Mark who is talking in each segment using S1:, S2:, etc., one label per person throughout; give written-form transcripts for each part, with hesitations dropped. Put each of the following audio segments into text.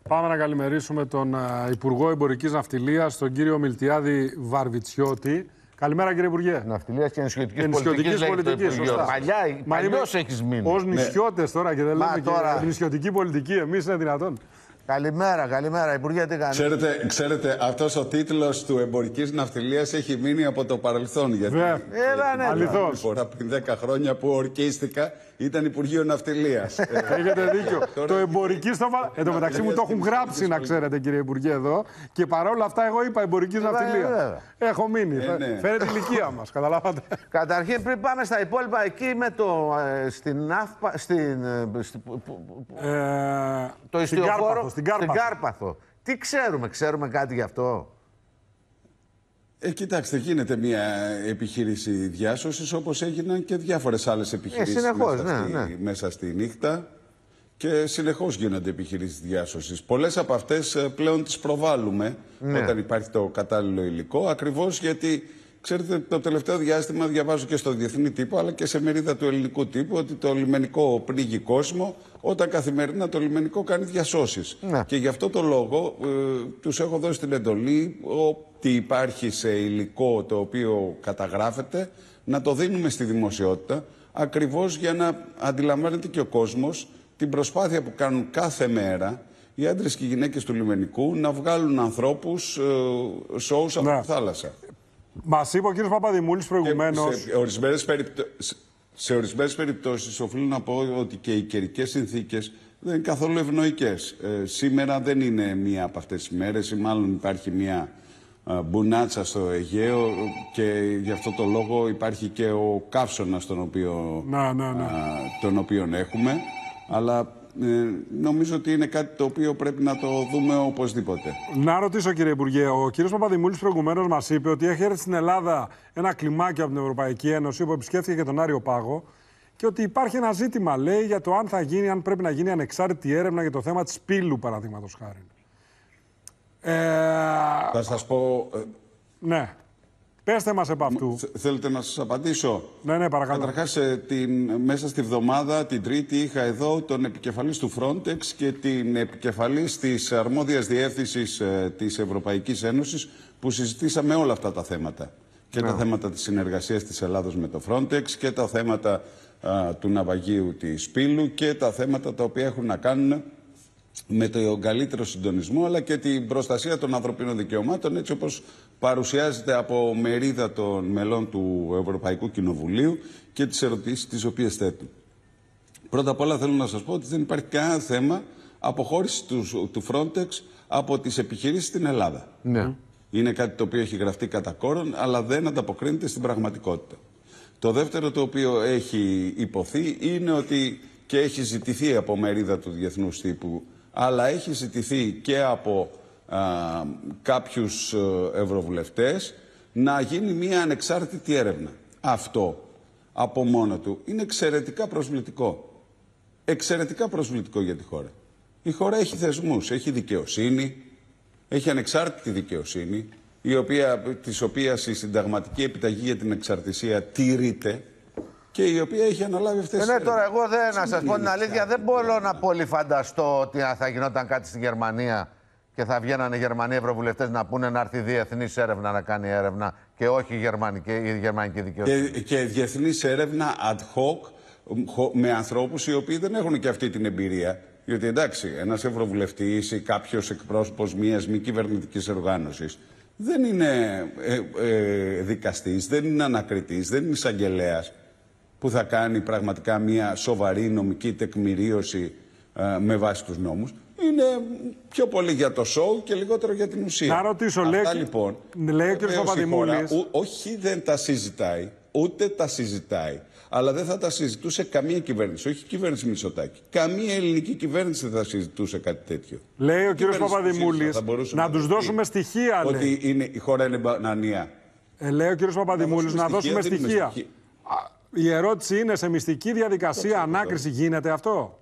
S1: Πάμε να καλημερίσουμε τον Υπουργό Εμπορικής Ναυτιλίας, τον κύριο Μιλτιάδη Βαρβιτσιώτη. Καλημέρα, κύριε Υπουργέ.
S2: Ναυτιλίας και ενισχυτικής πολιτικής. Παλιός έχεις μείνει.
S1: Ως νησιώτες τώρα και δεν λέμε τώρα... και νησιωτική πολιτική, εμείς είναι δυνατόν.
S2: Καλημέρα, Υπουργέ, τι κάνετε.
S3: Ξέρετε, αυτός ο τίτλος του Εμπορικής Ναυτιλίας έχει μείνει από το παρελθόν. Γιατί
S1: αληθώς.
S3: Πριν 10 χρόνια που ορκίστηκα ήταν Υπουργείο Ναυτιλίας.
S1: Έχετε δίκιο. Το εμπορική εν τω μεταξύ μου το έχουν γράψει, να ξέρετε, κύριε Υπουργέ, εδώ. Και παρόλα αυτά, εγώ είπα Εμπορικής Ναυτιλίας. Έχω μείνει. Φέρετε την ηλικία μας, καταλάβατε.
S2: Καταρχήν, πριν πάμε στα υπόλοιπα, εκεί με το. Το ιστιοφόρο. Στην Κάρπαθο. Τι ξέρουμε κάτι γι' αυτό.
S3: Κοιτάξτε, γίνεται μια επιχείρηση διάσωσης, όπως έγιναν και διάφορες άλλες επιχειρήσεις μέσα στη νύχτα. Και συνεχώς γίνονται επιχειρήσεις διάσωσης. Πολλές από αυτές πλέον τις προβάλλουμε όταν υπάρχει το κατάλληλο υλικό, ακριβώς γιατί, ξέρετε, το τελευταίο διάστημα διαβάζω και στο διεθνή τύπο, αλλά και σε μερίδα του ελληνικού τύπου, ότι το λιμενικό πνίγει κόσμο, όταν καθημερινά το λιμενικό κάνει διασώσεις. Και γι' αυτό το λόγο τους έχω δώσει την εντολή, ότι υπάρχει σε υλικό το οποίο καταγράφεται, να το δίνουμε στη δημοσιότητα, ακριβώς για να αντιλαμβάνεται και ο κόσμος την προσπάθεια που κάνουν κάθε μέρα οι άντρες και οι γυναίκες του λιμενικού να βγάλουν ανθρώπους σώους από τη θάλασσα.
S1: Μας είπε ο κύριος Παπαδημούλης προηγουμένως.
S3: Σε ορισμένες περιπτώσεις οφείλω να πω ότι και οι καιρικές συνθήκες δεν είναι καθόλου ευνοϊκές. Σήμερα δεν είναι μία από αυτές τις μέρες, ή μάλλον υπάρχει μία μπουνάτσα στο Αιγαίο και γι' αυτό το λόγο υπάρχει και ο καύσωνας τον οποίο έχουμε. Αλλά νομίζω ότι είναι κάτι το οποίο πρέπει να το δούμε οπωσδήποτε.
S1: Να ρωτήσω, κύριε Υπουργέ, ο κύριος Παπαδημούλης προηγουμένως μας είπε ότι έχει έρθει στην Ελλάδα ένα κλιμάκιο από την Ευρωπαϊκή Ένωση που επισκέφθηκε και τον Άριο Πάγο και ότι υπάρχει ένα ζήτημα, λέει, για το αν πρέπει να γίνει ανεξάρτητη έρευνα για το θέμα της πύλου, παραδείγματος χάρη.
S3: Θα σας πω...
S1: Ναι. Πέστε μας επ' αυτού.
S3: Θέλετε να σας απαντήσω?
S1: Ναι, παρακαλώ.
S3: Καταρχάς, μέσα στη βδομάδα, την Τρίτη, είχα εδώ τον επικεφαλής του Frontex και την επικεφαλής της αρμόδιας διεύθυνσης της Ευρωπαϊκής Ένωσης, που συζητήσαμε όλα αυτά τα θέματα. Και τα θέματα της συνεργασίας της Ελλάδος με το Frontex και τα θέματα του ναυαγίου της Πύλου και τα θέματα τα οποία έχουν να κάνουν με τον καλύτερο συντονισμό, αλλά και την προστασία των ανθρωπίνων δικαιωμάτων, έτσι όπως παρουσιάζεται από μερίδα των μελών του Ευρωπαϊκού Κοινοβουλίου και τις ερωτήσεις τις οποίες θέτουν. Πρώτα απ' όλα θέλω να σας πω ότι δεν υπάρχει κανένα θέμα αποχώρηση του Frontex από τις επιχειρήσεις στην Ελλάδα. Είναι κάτι το οποίο έχει γραφτεί κατά κόρον, αλλά δεν ανταποκρίνεται στην πραγματικότητα. Το δεύτερο το οποίο έχει υποθεί είναι ότι και έχει ζητηθεί από μερίδα του διεθνούς τύπου, αλλά έχει ζητηθεί και από κάποιους ευρωβουλευτές, να γίνει μια ανεξάρτητη έρευνα. Αυτό από μόνο του είναι εξαιρετικά προσβλητικό. Εξαιρετικά προσβλητικό για τη χώρα. Η χώρα έχει θεσμούς, έχει δικαιοσύνη, έχει ανεξάρτητη δικαιοσύνη, της οποίας η συνταγματική επιταγή για την εξαρτησία τηρείται και η οποία έχει αναλάβει αυτές τις έρευνες.
S2: Τώρα εγώ να σας πω την αλήθεια, δεν μπορώ να πολύ φανταστώ ότι θα γινόταν κάτι στη Γερμανία και θα βγαίνανε οι Γερμανοί ευρωβουλευτές να πούνε να έρθει διεθνής έρευνα να κάνει έρευνα και όχι η γερμανική δικαιοσύνη.
S3: Και διεθνής έρευνα ad hoc με ανθρώπους οι οποίοι δεν έχουν και αυτή την εμπειρία. Γιατί εντάξει, ένας ευρωβουλευτής ή κάποιος εκπρόσωπος μιας μη κυβερνητικής οργάνωσης δεν είναι δικαστής, δεν είναι ανακριτής, δεν είναι εισαγγελέας που θα κάνει πραγματικά μια σοβαρή νομική τεκμηρίωση με βάση τους νόμους. Είναι πιο πολύ για το σοου και λιγότερο για την ουσία.
S1: Να ρωτήσω,
S3: λοιπόν,
S1: λέει ο κ. Παπαδημούλης.
S3: Όχι, δεν τα συζητάει, ούτε τα συζητάει, αλλά δεν θα τα συζητούσε καμία κυβέρνηση. Όχι η κυβέρνηση Μητσοτάκη. Καμία ελληνική κυβέρνηση δεν θα συζητούσε κάτι τέτοιο.
S1: Λέει ο κ. Παπαδημούλης να τους δώσουμε στοιχεία.
S3: Ότι η χώρα είναι μπανανία.
S1: Λέει ο κ. Παπαδημούλης να δώσουμε στοιχεία. Η ερώτηση είναι, σε μυστική διαδικασία ανάκριση γίνεται αυτό?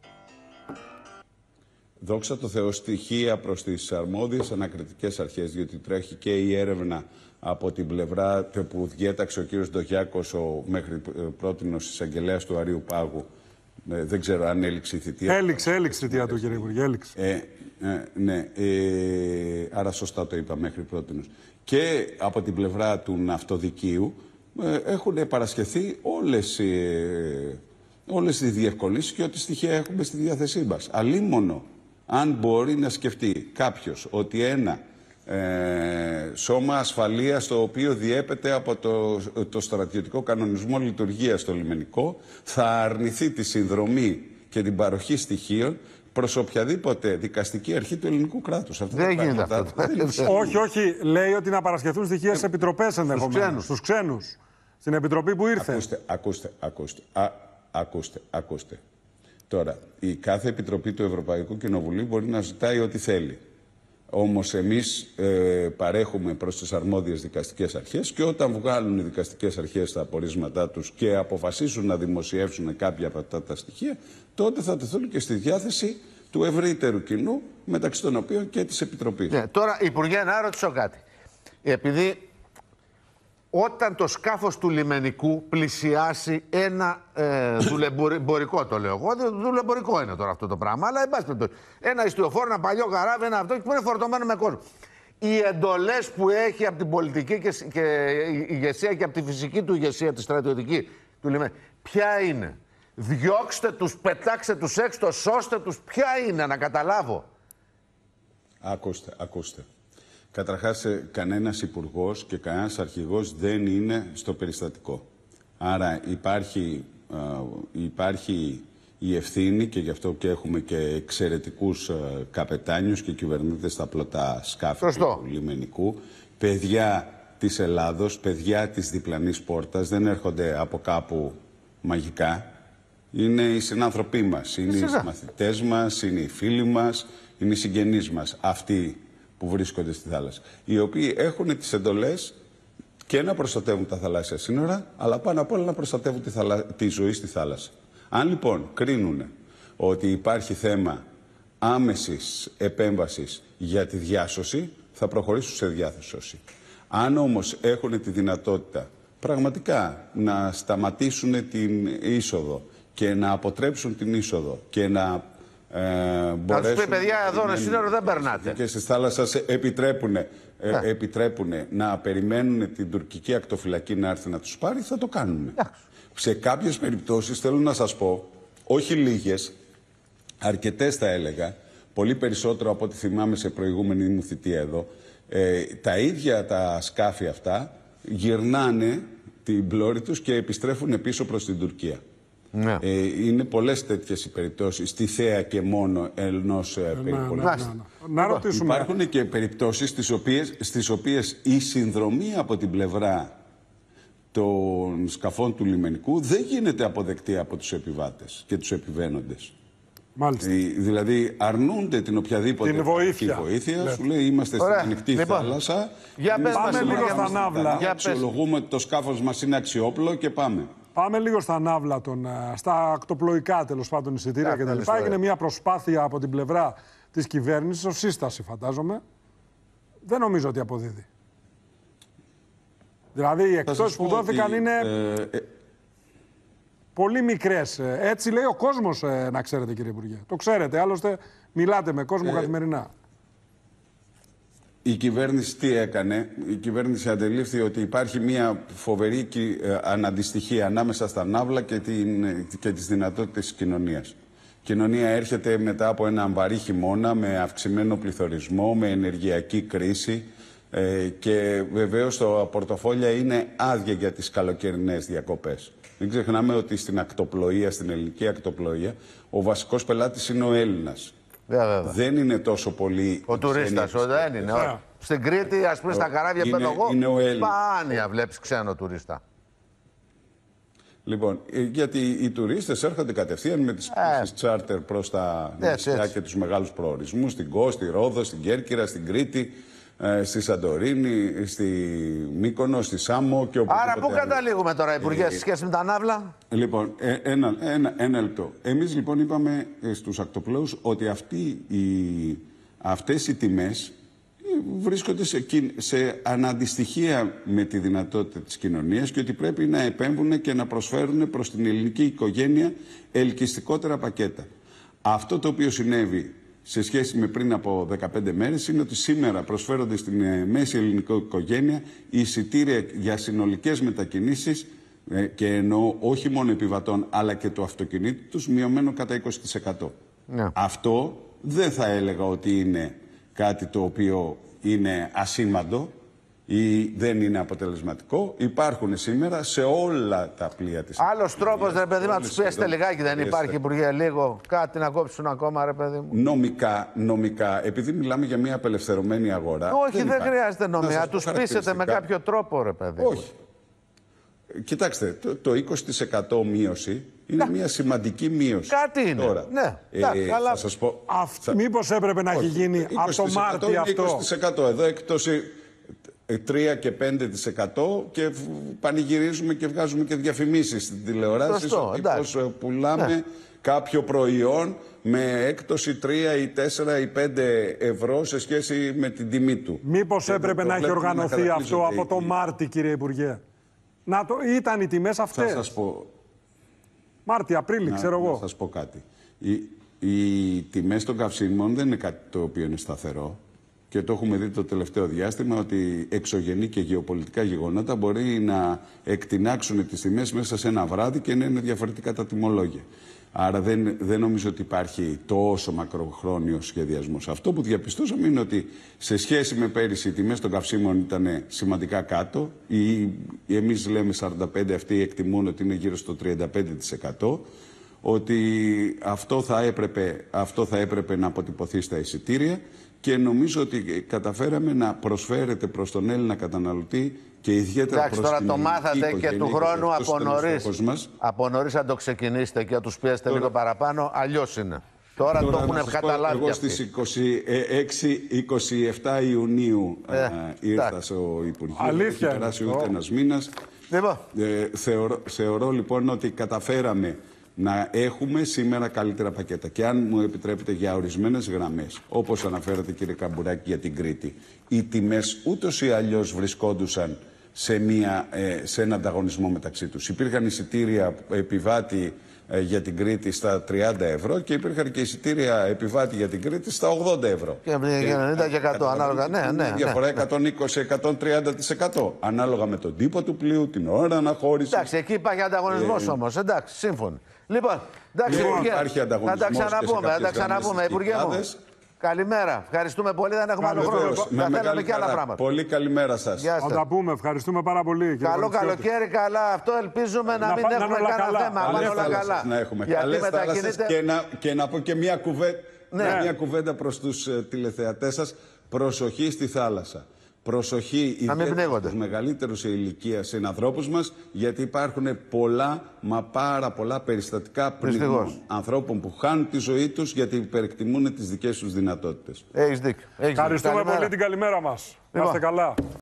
S3: Δόξα τω Θεώ, στοιχεία προς τις αρμόδιες ανακριτικές αρχές, διότι τρέχει και η έρευνα από την πλευρά που διέταξε ο κύριος Ντογιάκος, ο μέχρι πρότινος εισαγγελέας του Αρείου Πάγου, Δεν ξέρω αν έληξε η θητεία.
S1: Έληξε η θητεία του, κύριε Υπουργέ.
S3: Ναι, άρα σωστά το είπα μέχρι πρότινος. Και από την πλευρά του ναυτοδικείου έχουν παρασχεθεί όλες οι διευκολύνσεις και ό,τι στοιχεία έχουμε στη διάθεσή μας. Αλίμονο, αν μπορεί να σκεφτεί κάποιος ότι ένα σώμα ασφαλείας το οποίο διέπεται από το στρατιωτικό κανονισμό λειτουργίας στο λιμενικό θα αρνηθεί τη συνδρομή και την παροχή στοιχείων προς οποιαδήποτε δικαστική αρχή του ελληνικού κράτους.
S2: Δεν γίνεται αυτό.
S1: Όχι. Λέει ότι να παρασχεθούν στοιχεία σε επιτροπές ενδεχομένως. Στους ξένους. Στην επιτροπή που ήρθε.
S3: Ακούστε. Τώρα, η κάθε επιτροπή του Ευρωπαϊκού Κοινοβουλίου μπορεί να ζητάει ό,τι θέλει. Όμως εμείς παρέχουμε προς τις αρμόδιες δικαστικές αρχές και όταν βγάλουν οι δικαστικές αρχές τα απορίσματά τους και αποφασίσουν να δημοσιεύσουν κάποια από αυτά τα στοιχεία, τότε θα τεθούν και στη διάθεση του ευρύτερου κοινού, μεταξύ των οποίων και της Επιτροπής.
S2: Ναι, τώρα, Υπουργέ, να ρωτήσω κάτι. Επειδή όταν το σκάφος του λιμενικού πλησιάσει ένα δουλεμπορικό, το λέω εγώ, δουλεμπορικό είναι τώρα αυτό το πράγμα, αλλά εν πάση περιπτώσει, ένα ιστιοφόρο, ένα παλιό καράβι, ένα αυτό που είναι φορτωμένο με κόσμο. Οι εντολές που έχει από την πολιτική και η ηγεσία και από τη φυσική του ηγεσία, τη στρατιωτική του λιμενικού, ποια είναι? Διώξτε τους, πετάξτε τους έξω, σώστε τους, ποια είναι, να καταλάβω.
S3: Ακούστε. Καταρχάς, κανένας υπουργός και κανένας αρχηγός δεν είναι στο περιστατικό. Άρα υπάρχει η ευθύνη και γι' αυτό και έχουμε και εξαιρετικούς καπετάνιους και κυβερνήτες στα πλωτά σκάφη του λιμενικού. Παιδιά της Ελλάδος, παιδιά της διπλανής πόρτας, δεν έρχονται από κάπου μαγικά. Είναι οι συνάνθρωποι μας, είναι οι συμμαθητές μας, είναι οι φίλοι μας, είναι οι συγγενείς μας. Αυτοί που βρίσκονται στη θάλασσα, οι οποίοι έχουν τις εντολές και να προστατεύουν τα θαλάσσια σύνορα, αλλά πάνω απ' όλα να προστατεύουν τη ζωή στη θάλασσα. Αν λοιπόν κρίνουν ότι υπάρχει θέμα άμεσης επέμβασης για τη διάσωση, θα προχωρήσουν σε διάσωση. Αν όμως έχουν τη δυνατότητα πραγματικά να σταματήσουν την είσοδο και να αποτρέψουν την είσοδο και να
S2: θα τους πει, παιδιά, εδώ είναι σύνορο, δεν περνάτε.
S3: Και στις θάλασσες επιτρέπουν να περιμένουν την τουρκική ακτοφυλακή να έρθει να τους πάρει, θα το κάνουν. Σε κάποιες περιπτώσεις, θέλω να σας πω, όχι λίγες, αρκετές θα έλεγα, πολύ περισσότερο από ό,τι θυμάμαι σε προηγούμενη μου θητεία εδώ, τα ίδια τα σκάφη αυτά γυρνάνε την πλώρη τους και επιστρέφουν πίσω προς την Τουρκία. Ναι. Είναι πολλές τέτοιες οι περιπτώσεις, στη θέα και μόνο ενός περιπολού.
S1: Να ρωτήσουμε.
S3: Υπάρχουν και περιπτώσεις στις οποίες η συνδρομή από την πλευρά των σκαφών του λιμενικού δεν γίνεται αποδεκτή από τους επιβάτες και τους επιβαίνοντες.
S1: Μάλιστα.
S3: Δηλαδή αρνούνται την οποιαδήποτε βοήθεια. Σου λέει είμαστε στην ανοιχτή θάλασσα.
S1: Πάμε λίγο στα ναύλα.
S3: Αξιολογούμε ότι το σκάφος μας είναι αξιόπλο και πάμε.
S1: Πάμε λίγο στα ναύλα, στα ακτοπλοϊκά τέλος πάντων εισιτήρια κτλ. Έγινε μια προσπάθεια από την πλευρά της κυβέρνησης, ως σύσταση φαντάζομαι. Δεν νομίζω ότι αποδίδει. Δηλαδή οι εκπτώσεις που δόθηκαν είναι πολύ μικρές. Έτσι λέει ο κόσμος, να ξέρετε κύριε Υπουργέ. Το ξέρετε, άλλωστε μιλάτε με κόσμο καθημερινά.
S3: Η κυβέρνηση τι έκανε? Η κυβέρνηση αντελήφθη ότι υπάρχει μια φοβερή αναντιστοιχία ανάμεσα στα ναύλα και τις δυνατότητες της κοινωνίας. Η κοινωνία έρχεται μετά από έναν βαρύ χειμώνα με αυξημένο πληθωρισμό, με ενεργειακή κρίση και βεβαίως τα πορτοφόλια είναι άδεια για τις καλοκαιρινές διακοπές. Μην ξεχνάμε ότι στην ακτοπλοεία, στην ελληνική ακτοπλοεία, ο βασικός πελάτης είναι ο Έλληνας. Δεν είναι τόσο πολύ
S2: ο τουρίστας, δεν είναι. Στην Κρήτη, ας πούμε, στα καράβια πέτω εγώ, σπάνια βλέπεις ξένο τουρίστα.
S3: Λοιπόν, γιατί οι τουρίστες έρχονται κατευθείαν με τις πτήσεις τσάρτερ προς τα νησιά και τους μεγάλους προορισμούς, στην Κο, στη Ρόδο, στην Κέρκυρα, στην Κρήτη, στη Σαντορίνη, στη Μύκονο, στη Σάμο και οπουδήποτε.
S2: Άρα πού καταλήγουμε τώρα, Υπουργέ, σε σχέση με τα ναύλα?
S3: Λοιπόν, ένα λεπτό. Εμείς λοιπόν είπαμε στους ακτοπλώους ότι αυτές οι τιμές βρίσκονται σε αναντιστοιχεία με τη δυνατότητα της κοινωνίας και ότι πρέπει να επέμβουν και να προσφέρουν προς την ελληνική οικογένεια ελκυστικότερα πακέτα. Αυτό το οποίο συνέβη σε σχέση με πριν από 15 μέρες είναι ότι σήμερα προσφέρονται στην μέση ελληνική οικογένεια εισιτήρια για συνολικές μετακινήσεις και εννοώ όχι μόνο επιβατών αλλά και του αυτοκινήτου τους μειωμένο κατά 20%. Ναι. Αυτό δεν θα έλεγα ότι είναι κάτι το οποίο είναι ασήμαντο ή δεν είναι αποτελεσματικό. Υπάρχουν σήμερα σε όλα τα πλοία της.
S2: Άλλος τρόπος, ρε παιδί μου, να τους πιέσετε λιγάκι, δεν υπάρχει, Υπουργέ, λίγο κάτι να κόψουν ακόμα, ρε παιδί μου?
S3: Νομικά, επειδή μιλάμε για μια απελευθερωμένη αγορά.
S2: Όχι, δεν χρειάζεται νομικά. Τους πείσετε με κάποιο τρόπο, ρε παιδί μου.
S3: Όχι. Κοιτάξτε, το 20% μείωση είναι μια σημαντική μείωση.
S2: Κάτι είναι.
S3: Τώρα,
S2: ναι, αλλά...
S3: θα σας πω...
S1: Μήπως έπρεπε να έχει γίνει από το Μάρτιο αυτό?
S3: 20%. Εδώ έκπτωση 3 και 5% και πανηγυρίζουμε και βγάζουμε και διαφημίσεις στην τηλεοράση ότι πώς πουλάμε κάποιο προϊόν με έκπτωση 3 ή 4 ή 5 ευρώ σε σχέση με την τιμή του.
S1: Μήπως έπρεπε να έχει οργανωθεί αυτό από το Μάρτιο, κύριε Υπουργέ? Ήταν οι τιμές αυτές.
S3: Θα σας πω...
S1: Μάρτιο, Απρίλιο, ξέρω εγώ.
S3: Να σας πω κάτι. Οι τιμές των καυσίμων δεν είναι κάτι το οποίο είναι σταθερό. Και το έχουμε δει το τελευταίο διάστημα ότι εξωγενή και γεωπολιτικά γεγονότα μπορεί να εκτινάξουν τις τιμές μέσα σε ένα βράδυ και να είναι διαφορετικά τα τιμολόγια. Άρα δεν νομίζω ότι υπάρχει τόσο μακροχρόνιος σχεδιασμός. Αυτό που διαπιστώσαμε είναι ότι σε σχέση με πέρυσι οι τιμές των καυσίμων ήταν σημαντικά κάτω. Εμείς λέμε 45, αυτοί εκτιμούν ότι είναι γύρω στο 35%. Ότι αυτό θα έπρεπε να αποτυπωθεί στα εισιτήρια και νομίζω ότι καταφέραμε να προσφέρετε προς τον Έλληνα καταναλωτή και ιδιαίτερα προς
S2: τώρα
S3: την
S2: το μάθατε και του χρόνου από νωρίς να το ξεκινήσετε και να τους πιέσετε λίγο παραπάνω, αλλιώς είναι. Τώρα το έχουν καταλάβει.
S3: Εγώ στις 26-27 Ιουνίου ήρθα στο Υπουργείο.
S1: Αλήθεια.
S3: Έχει περάσει ούτε ένας μήνας. Θεωρώ λοιπόν ότι καταφέραμε να έχουμε σήμερα καλύτερα πακέτα. Και αν μου επιτρέπετε για ορισμένες γραμμές, όπως αναφέρατε κύριε Καμπουράκη για την Κρήτη, οι τιμές ούτως ή αλλιώς βρισκόντουσαν σε ένα ανταγωνισμό μεταξύ τους. Υπήρχαν εισιτήρια επιβάτη για την Κρήτη στα 30 ευρώ και υπήρχαν και εισιτήρια επιβάτη για την Κρήτη στα 80 ευρώ.
S2: Και 90% ανάλογα, ναι.
S3: Διαφορά 120-130% ανάλογα με τον τύπο του πλοίου, την ώρα αναχώρησης.
S2: Εντάξει, εκεί υπάρχει ανταγωνισμός όμως, εντάξει, σύμφωνοι. Λοιπόν, εντάξει,
S3: θα
S2: τα ξαναπούμε, Υπουργέ μου. Καλημέρα. Ευχαριστούμε πολύ. Δεν έχουμε άλλο χρόνο. Θα θέλαμε και άλλα πράγματα.
S3: Πολύ καλημέρα σας.
S1: Θα τα πούμε. Ευχαριστούμε πάρα πολύ.
S2: Καλό καλοκαίρι, καλά. Αυτό ελπίζουμε να μην έχουμε κανένα θέμα. Πάμε όλα καλά.
S3: Να έχουμε καλές θάλασσες και να πω και μια κουβέντα προς τους τηλεθεατές σας. Προσοχή στη θάλασσα. Προσοχή ιδιαίτερα στους μεγαλύτερους σε ηλικία συνανθρώπους μας, γιατί υπάρχουν πολλά, μα πάρα πολλά περιστατικά πνιγμών ανθρώπων που χάνουν τη ζωή τους γιατί υπερεκτιμούν τις δικές τους δυνατότητες.
S2: Έχεις δίκιο.
S1: Ευχαριστούμε πολύ, την καλημέρα μας. Να είστε καλά.